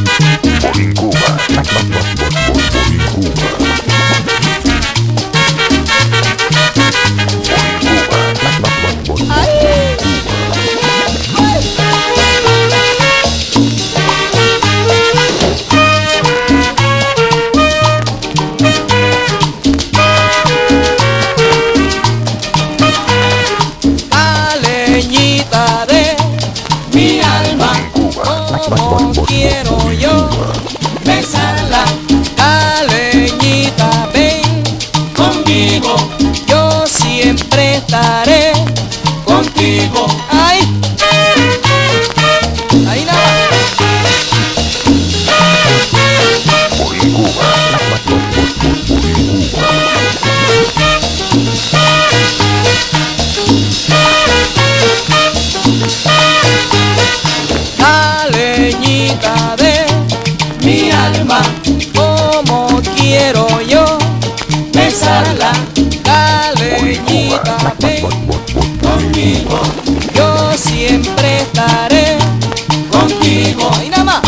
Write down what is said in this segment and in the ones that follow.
Como quiero yo besarla, la leñita, ven conmigo, yo siempre estaré contigo. Ay, ahí nada. La leñita de mi alma, como quiero yo besarla, la leñita, ven conmigo, yo siempre estaré contigo. Ahí nada más.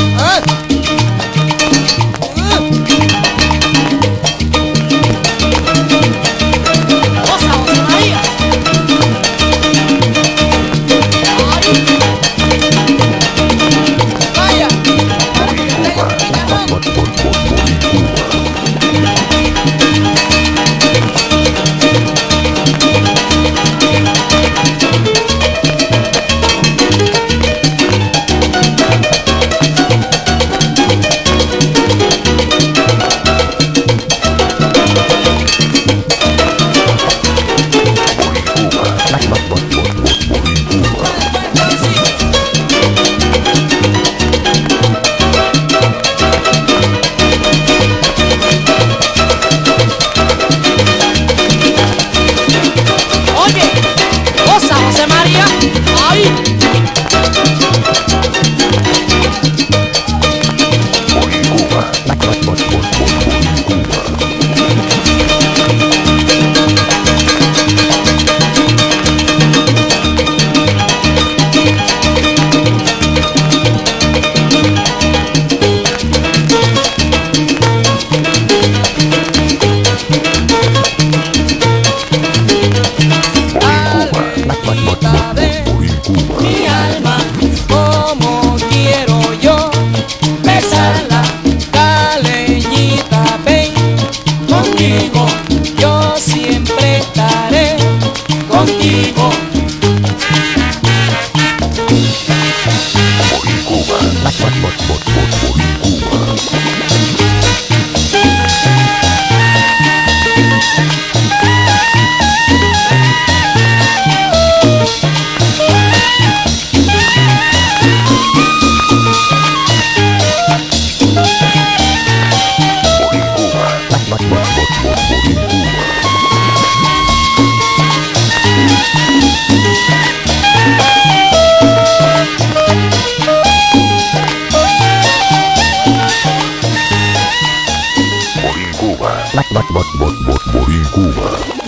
José María, ¡ay! Mi alma, como quiero yo besarla, la leñita, ven conmigo, yo siempre estaré contigo. Morín Cuba.